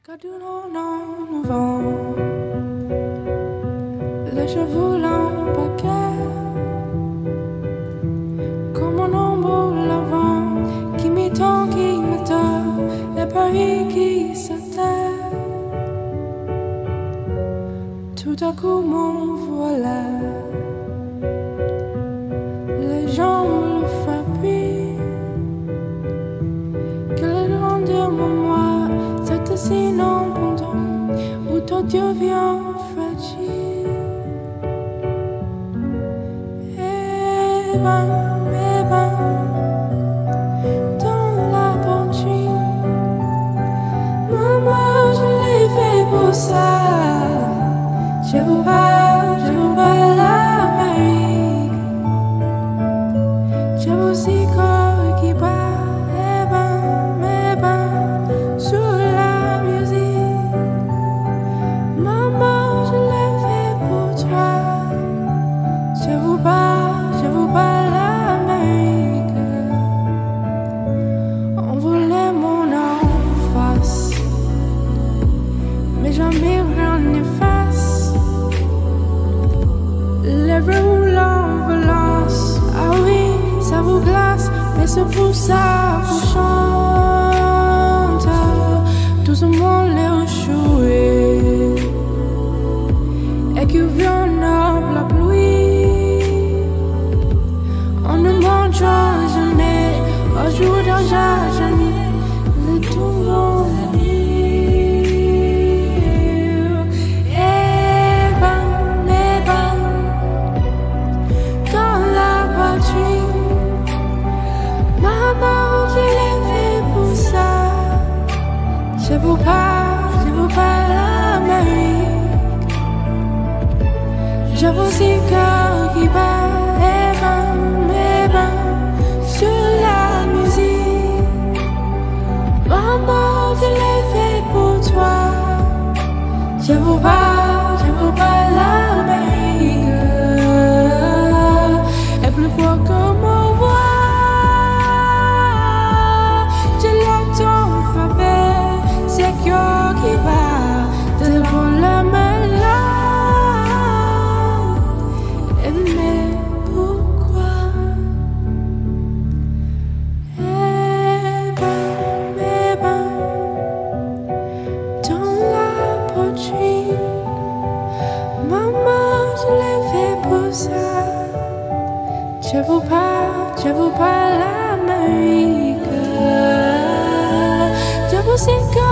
Caduno non vent, les cheveux l'embarquent comme un ombre lavant qui m'étend, et Paris qui s'atteint. Tout à coup mon voilà, les gens me le fabriquent. Quelle grandeur mon moi, c'est si non pendant où ton Dieu vient fragile. Eh ben, dans la poitrine, maman, je l'ai fait pour ça. Je vous parle l'Amérique. Je vous y corps qui bat. Eh ben, sur la musique. Maman, je l'ai fait pour toi. Je vous parle l'Amérique. On voulait mon en face, mais jamais rien n'efface. Les roulants volants, ah oui, ça vous glace, mais c'est pour ça qu'on chante. Tout ce monde les échoué, et qui vient la pluie. On ne mangera jamais, un jour dans jamais, le tourment. Je vous parle l'Amérique. Je vous dis cœur qui bat, eh ben, sur la musique. Maman, je l'ai fait pour toi. Je vous parle l'Amérique. Et plus fort que mon voix, je l'entends faveur. C'est cœur qui va devant la main là. Mais pourquoi? Eh ben, dans la poitrine, maman, je l'ai fait pour ça. Je vous parle l'Amérique. Je vous sais que